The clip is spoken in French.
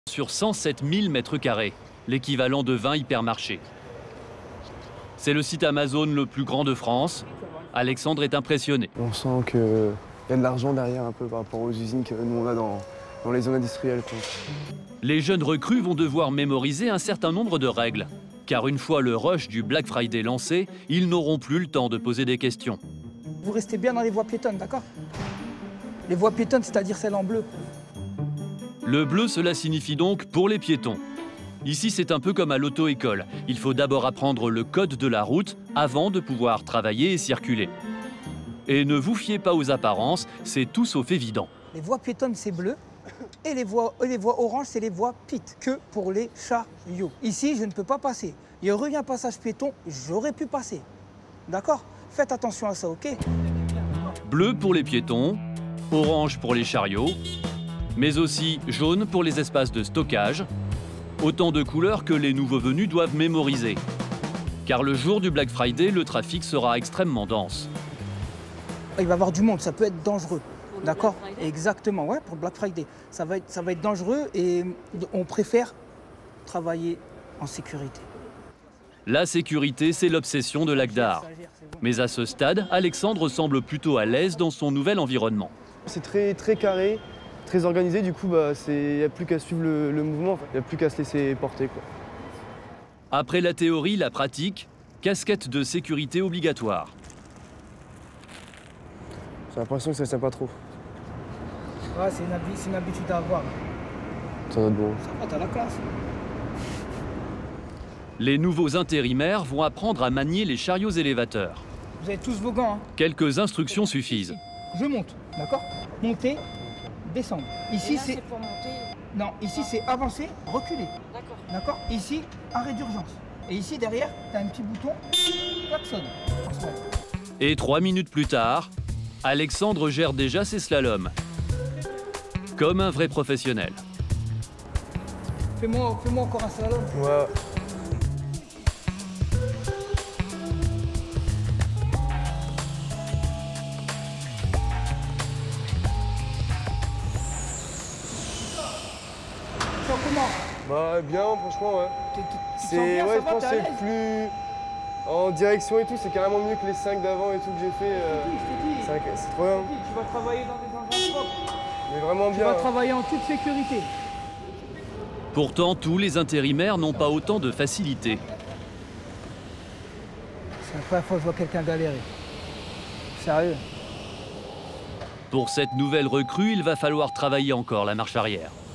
sur 107 000 mètres carrés, l'équivalent de 20 hypermarchés. C'est le site Amazon le plus grand de France. Alexandre est impressionné. On sent qu'il y a de l'argent derrière un peu par rapport aux usines que nous on a dans les zones industrielles, quoi. Les jeunes recrues vont devoir mémoriser un certain nombre de règles. Car une fois le rush du Black Friday lancé, ils n'auront plus le temps de poser des questions. Vous restez bien dans les voies piétonnes, d'accord? Les voies piétonnes, c'est-à-dire celles en bleu. Le bleu, cela signifie donc pour les piétons. Ici, c'est un peu comme à l'auto-école. Il faut d'abord apprendre le code de la route avant de pouvoir travailler et circuler. Et ne vous fiez pas aux apparences, c'est tout sauf évident. Les voies piétonnes, c'est bleu. Et les voies oranges, c'est les voies PIT, que pour les chariots. Ici, je ne peux pas passer. Il y aurait eu un passage piéton, j'aurais pu passer. D'accord? Faites attention à ça, ok? Bleu pour les piétons, orange pour les chariots, mais aussi jaune pour les espaces de stockage. Autant de couleurs que les nouveaux venus doivent mémoriser. Car le jour du Black Friday, le trafic sera extrêmement dense. Il va y avoir du monde, ça peut être dangereux. D'accord? Exactement, ouais, pour le Black Friday. Ça va être dangereux et on préfère travailler en sécurité. La sécurité, c'est l'obsession de l'Agdar. Mais à ce stade, Alexandre semble plutôt à l'aise dans son nouvel environnement. C'est très carré, très organisé, du coup il n'y a plus qu'à suivre le mouvement, il n'y a plus qu'à se laisser porter, quoi. Après la théorie, la pratique, casquette de sécurité obligatoire. J'ai l'impression que ça ne tient pas trop. Ouais, c'est une habitude à avoir. Ça va être bon. Ça va, t'as la classe. Les nouveaux intérimaires vont apprendre à manier les chariots élévateurs. Vous avez tous vos gants, hein? Quelques instructions suffisent. Je monte, d'accord? Monter, descendre. Ici, c'est pour monter. Non, ici, c'est avancer, reculer. D'accord. D'accord? Ici, arrêt d'urgence. Et ici, derrière, t'as un petit bouton, klaxonne. Et 3 minutes plus tard, Alexandre gère déjà ses slaloms. Comme un vrai professionnel. Fais-moi encore un slalom. Ouais. Comment? Bah bien, franchement, ouais. Tu te C'est sens bien, ouais, ça je va, pense t'es que à c'est l'aise? plus en direction et tout, c'est carrément mieux que les 5 d'avant et tout que j'ai fait. Je t'ai dit. C'est trop bien. Tu vas travailler dans des endroits propres. Mais vraiment Tu bien. vas travailler en toute sécurité. Pourtant, tous les intérimaires n'ont pas autant de facilité. C'est la première fois que je vois quelqu'un galérer. Sérieux. Pour cette nouvelle recrue, il va falloir travailler encore la marche arrière.